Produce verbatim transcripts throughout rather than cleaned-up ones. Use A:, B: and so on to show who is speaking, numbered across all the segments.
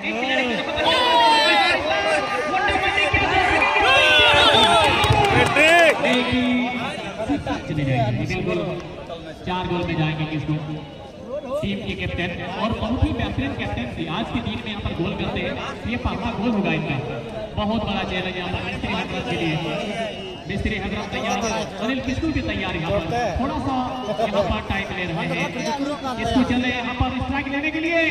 A: चले जाएंगे, बिल्कुल चार गोल में जाएंगे किसको टीम के कैप्टन और बहुत ही बेहतरीन कैप्टन थी आज के दिन में यहाँ पर गोल करते हैं। ये पहला गोल होगा इनका, बहुत बड़ा चैलेंज यहाँ पर मिस्त्री हजरत के लिए। मिस्त्री हजरत तैयार, अनिल किस्कू भी तैयार, यहाँ पर थोड़ा सा यहाँ पर टाइम ले रहे हैं। किस्कू चले यहाँ पर स्ट्राइक लेने के लिए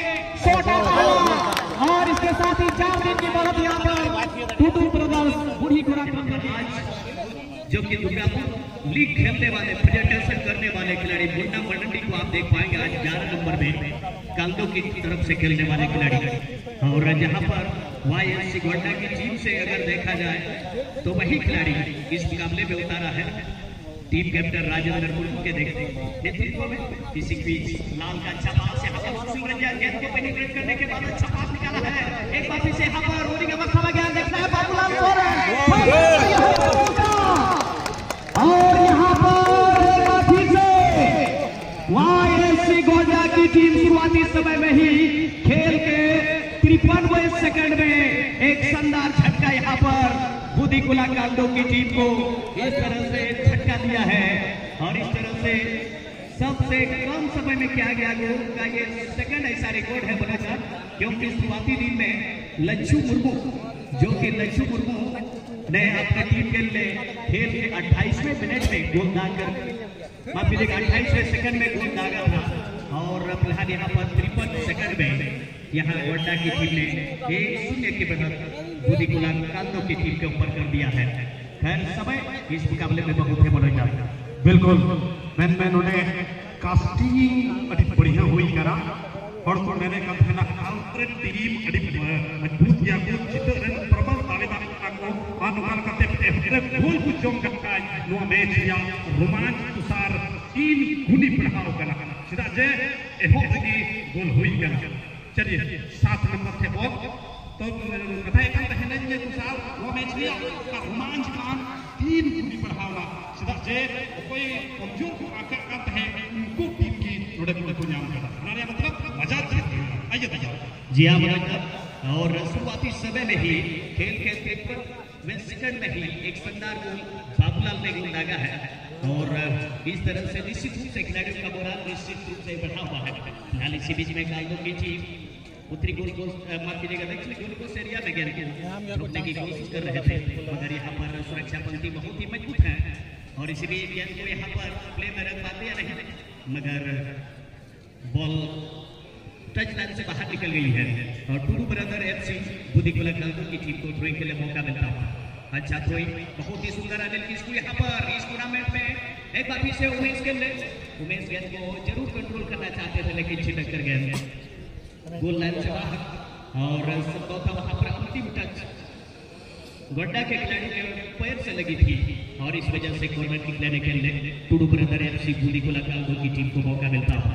A: और इसके साथ ही चार दिन की बहुत यहाँ पर टूटू ब्रदर्स बूढ़ी खुराक जो कि दुर्गापुर लीग खेलने वाले प्रेजेंटेशन करने वाले खिलाड़ी मुन्ना मंडी को आप देख पाएंगे आज ग्यारह नंबर में काल्दो की तरफ से खेलने वाले खिलाड़ी। और जहां पर वाईएससी गोड्डा की टीम से अगर देखा जाए तो वही खिलाड़ी इस मुकाबले में उतारा है टीम कैप्टन राजेंद्र मुर्मू के नेतृत्व में। किसी बीच लाल का अच्छा पास से गेंद को पेनिट्रेट करने के बाद अच्छा पास निकाला है, एक बार फिर से यहाँ पर रोलिंग अवस्था में गया देखना है बाबूलाल और यहाँ पर फिर से वाईएससी गोड्डा की टीम शुरुआती समय में ही खेल के तिरपनवे सेकंड में एक शानदार झटका यहाँ पर बुद्धिकुला कांडो की टीम को इस तरह से झटका दिया है। और इस तरह से सबसे कम समय में किया गया गोल का ये सेकंड ऐसा रिकॉर्ड है बना सर, क्योंकि शुरुआती दिन में लच्छू मुर्मू जो कि लच्छू मुर्मू ने अपनी टीम के लिए खेल के अट्ठाईसवें मिनट में गोल दागकर माफ कीजिएगा अट्ठाईसवें सेकंड में गोल दागा था। और फिलहाल यहाँ पर तिरपन सेकंड में यहाँ गोड्डा की टीम ने एक शून्य की बढ़त बुद्धिकुला कांडो की टीम के ऊपर कर दिया है। खैर समय इस मुकाबले में बहुत है मनोरंजन
B: बिल्कुल मैन मैन उन्हें कास्टिंग अति बढ़िया हुई करा और तो मैंने कहा ना काउंटर टीम अति मजबूत या को चित्र प्रबल दावेदार को अनुमान करते हैं गोल को जोम करता है नो मैच या रोमांच तुसार तीन गुनी बढ़ाओ करना सीधा जे एहो की गोल हुई करना। चलिए सात नंबर थे बॉल तो कथा एक रहने में तुसार वो मैच लिया का रोमांच का तीन गुनी बढ़ावा सीधा जे कोई कमजोर को आकर करते हैं उनको टीम की जोड़े को नाम करना हमारे मतलब मजा आइए भैया
A: जी हाँ मनोरंजन। और शुरुआती समय में ही खेल के तिरपनवें सेकंड में ही एक शानदार गोल बाबूलाल ने गोल दागा है। और इस तरह से निश्चित रूप से खिलाड़ियों का मोराल निश्चित रूप से बढ़ा हुआ है। फिलहाल इसी बीच में काल्दो की टीम उत्तरी गोल को माफ कीजिएगा दक्षिणी गोल को एरिया में गेंद रोकने की कोशिश कर रहे थे, मगर यहाँ पर सुरक्षा पंक्ति बहुत ही मजबूत है और इसी बीच गेंद को यहाँ पर प्ले में रख पाते या नहीं, मगर बॉल टच लाइन से बाहर निकल गई है। और टूडू ब्रदर एफसी बुद्धिकुला कांडो की टीम को थ्रोइंग के लिए मौका मिलता है। अच्छा थ्रोइंग बहुत ही सुंदर अनिल किस्कू यहाँ पर इस टूर्नामेंट में एक बार फिर से उमेश के लिए उमेश गेंद को जरूर कंट्रोल करना चाहते थे लेकिन छिटक कर गए गोल लाइन से बाहर। और संभवतः वहां पर अंतिम टच गोड्डा के खिलाड़ी के पैर से लगी थी और इस वजह से कॉर्नर किक लेने के लिए टूडू ब्रदर एफसी बुद्धिकुला कांडो की टीम को मौका मिलता है।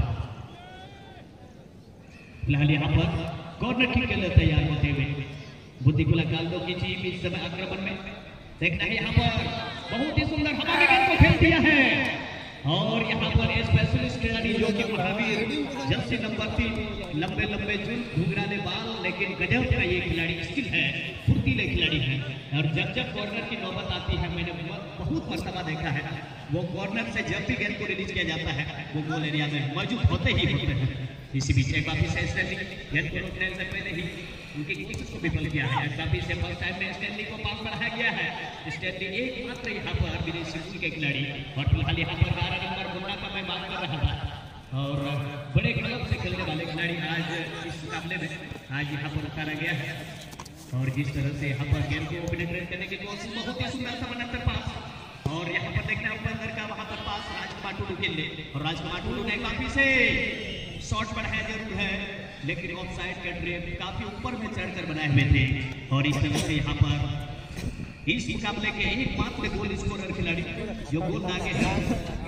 A: फिलहाल यहाँ पर कॉर्नर किक के लिए तैयार होते हुए बुद्धिकुला कांडो की टीम इस समय आक्रमण में देखना है। यहाँ पर बहुत ही सुंदर हवा की गेंद को खेल दिया है और यहाँ पर स्पेशलिस्ट खिलाड़ी जो कि महावीर जर्सी नंबर तीन लंबे लंबे चुन घुंघराले बाल लेकिन गजब का ये खिलाड़ी स्किल है, फुर्तीले खिलाड़ी है। और जब जब कॉर्नर की नौबत आती है मैंने बहुत मर्तबा देखा है वो कॉर्नर से जब भी गेंद को रिलीज किया जाता है वो गोल एरिया में मौजूद होते ही होते हैं। इसी बीच एक बार से स्टैंडी गेंद को रोकने से पहले ही उनकी कोशिश को विफल किया है। काफी से फर्स्ट टाइम में स्टैंडी को पास बढ़ाया गया है। स्टैंडी एकमात्र यहाँ पर विदेशी के खिलाड़ी और फिलहाल यहाँ पर बारह नंबर मुन्ना का मैं बात कर रहा था और बड़े क्लब से खेलने वाले खिलाड़ी आज इस मुकाबले में आज यहाँ पर उतारा गया है। और जिस तरह से यहाँ पर गेंद को पेनिट्रेट करने की कोशिश बहुत ही सुंदर सा बनकर पास और यहाँ पर देखना अंदर का वहां पर पास राजकुमार टुडू के लिए और राजकुमार टुडू ने काफी से शॉट बढ़ाया जरूर है लेकिन ऑफ साइड का ड्रेप काफी ऊपर में चढ़कर बनाए हुए थे। और इस तरह से यहाँ पर इस मुकाबले के एकमात्र गोल स्कोरर खिलाड़ी जो गोल दागे हैं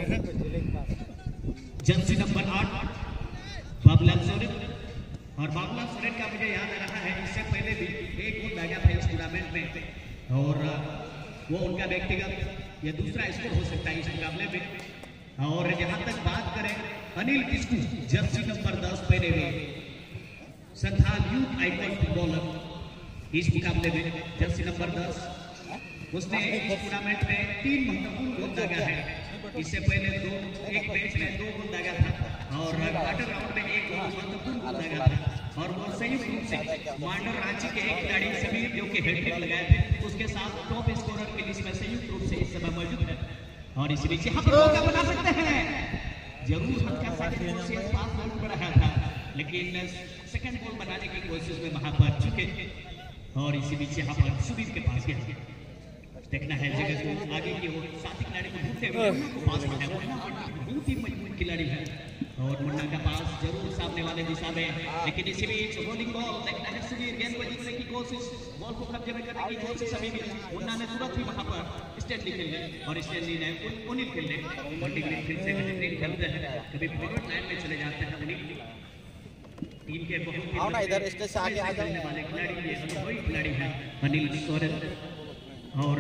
A: जर्सी नंबर आठ बाबूलाल सोरेन। और बाबूलाल सोरेन का मुझे याद आ रहा है इससे पहले भी एक गोल दागा था इस टूर्नामेंट में और वो उनका व्यक्तिगत या दूसरा स्कोर हो सकता है इस मुकाबले में। और जहां तक बात करें अनिल किस्कू जर्सी नंबर दस पहने हुए संथाल यूथ आइकॉन फुटबॉलर इस मुकाबले में जर्सी नंबर दस, उसने इस टूर्नामेंट में तीन महत्वपूर्ण गोल दागा है। इससे पहले दो एक मैच में दो गोल दागा था और क्वार्टर राउंड में एक महत्वपूर्ण गोल दागा था और वो संयुक्त रूप से मांडर रांची के एक खिलाड़ी समीर जो के हैट्रिक लगाए थे, उसके साथ टॉप स्कोरर की लिस्ट में संयुक्त रूप से इस समय मौजूद है। और इसी बीच यहाँ पर मौका बना सकते हैं, जरूर हल्का सा पास बॉल पर रहा था लेकिन सेकंड बॉल बनाने की कोशिश में वहां पर चुके और इसी बीच यहाँ पर सुबीर के पास गया। देखना है जगह को आगे की ओर साथी खिलाड़ी को ढूंढते हुए पास में है, बहुत ही मजबूत खिलाड़ी है और मुन्ना का पास जरूर सामने वाले दिशा में, लेकिन इसी बीच रोलिंग बॉल। देखना है सुबीर गेंद को जीतने की कोशिश, बॉल को कब्जे में करने की कोशिश अभी भी मुन्ना ने तुरंत ही वहां पर स्टैंडी खेलने और स्टैंडी ने उनिल खेलने फिर से बेहतरीन खेलते हैं, कभी फॉरवर्ड लाइन में चले जाते हैं उनिल। टीम के बहुत
C: आओ ना इधर स्टेज से आगे आ जाओ
A: वाले खिलाड़ी ये अनुभवी खिलाड़ी है अनिल सोरेन और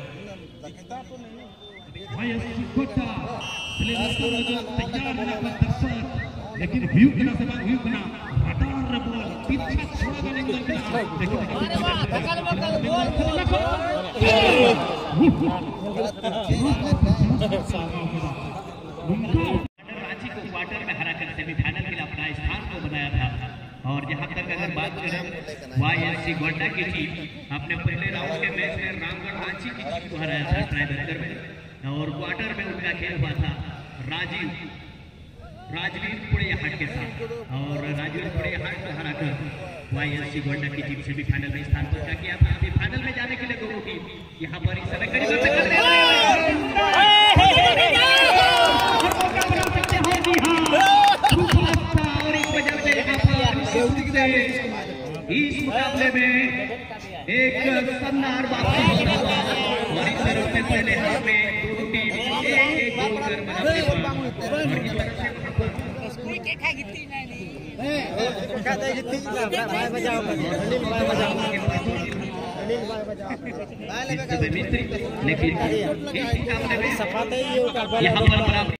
B: तैयार लेकिन व्यू कना से व्यू कना रडार बॉल पीछे छोड़ा गया
A: रांची को क्वार्टर में हराकर सेमीफाइनल के लिए अपना स्थान को बनाया था। और जहां तक अगर बात करें वाईएससी गोड्डा की टीम अपने पहले राउंड के मैच में रामगढ़ रांची की टीम को हराया था ट्राइबेकर में और क्वार्टर में उनका खेल हुआ था राजीव राजवीर पुड़ियाहाट के साथ और राजवीर पुड़ियाहाट को हराकर वाईएससी गोड्डा की टीम सेमीफाइनल में स्थान पक्का किया था। अभी फाइनल में जाने के लिए दोनों टीम यहाँ पर इस समय करीब इस मुकाबले में एक शानदार वापसी होता हुआ और इस तरफ से पहले हाथ में दोनों टीम एक एक गोल कर बराबरी पर और इस तरफ से
C: कोई के खा गिट्टी नहीं नहीं का दे गिट्टी भाई बजाओ अनिल भाई बजाओ अनिल भाई बजाओ भाई लगा
A: लेकिन इस मुकाबले में
C: सफाते ही
A: यहाँ पर बराबर